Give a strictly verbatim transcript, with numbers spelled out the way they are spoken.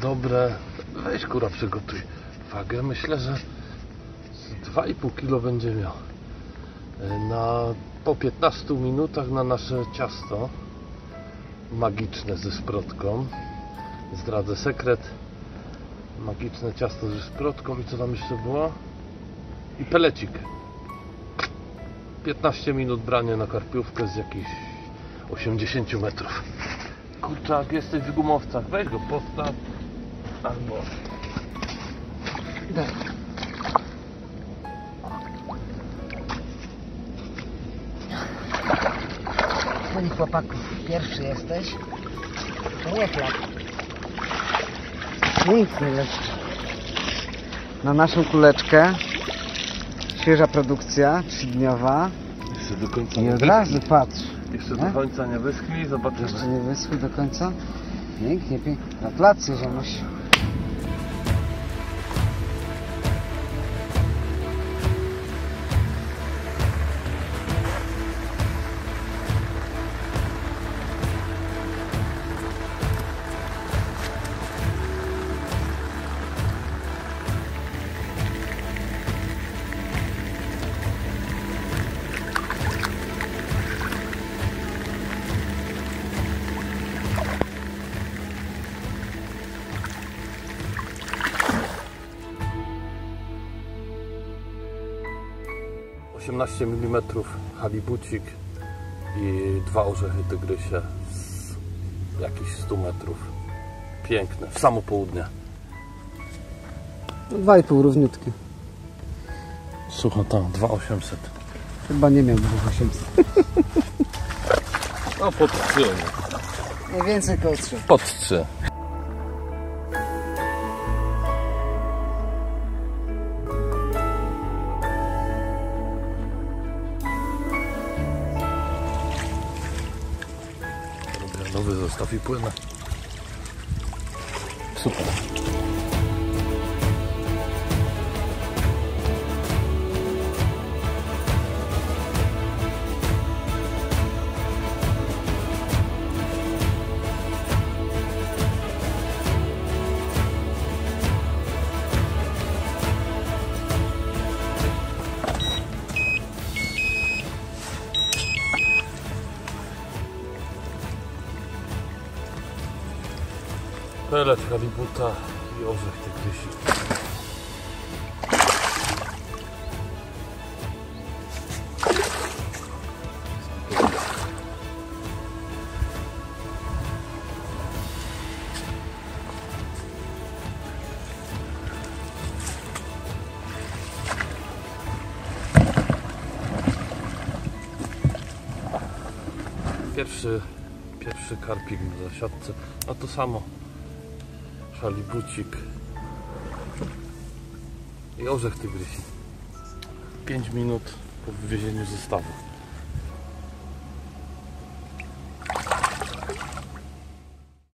dobre. Weź kurwa, przygotuj wagę. Myślę, że dwa i pół kilo będzie miał. Na, po piętnastu minutach na nasze ciasto magiczne ze szprotką. Zdradzę sekret. Magiczne ciasto ze szprotką. I co tam jeszcze było? I pelecik. piętnaście minut branie na karpiówkę z jakichś osiemdziesięciu metrów. Kurczak, jesteś w gumowcach. Weź go, postaw. Albo... Daj. Twoich chłopaków, pierwszy jesteś. To nie chleb. Pięknie leci. Na naszą kuleczkę. Świeża produkcja, trzydniowa. Jeszcze do końca I nie od razu patrz. Jeszcze nie? do końca nie wyschli, zobaczymy. Jeszcze nie wyschły do końca. Pięknie, pięknie. Gratulacje, Ziemuś. osiemnaście milimetrów halibucik i dwa orzechy tygrysie z jakichś stu metrów. Piękne, w samo południe. Dwa i pół równiutkie. Słuchaj, tam, dwa tysiące osiemset. Chyba nie miał dwóch osiemset. No pod trzy. Mniej więcej koło trzy. Pod trzy. Nowy zestaw i płynę. Super. Pelet halibuta i orzech tygrysi. Pierwszy, pierwszy karpik na zasiadce, a to samo. Halibucik i orzech tygrysi. pięć minut po wywiezieniu zestawu.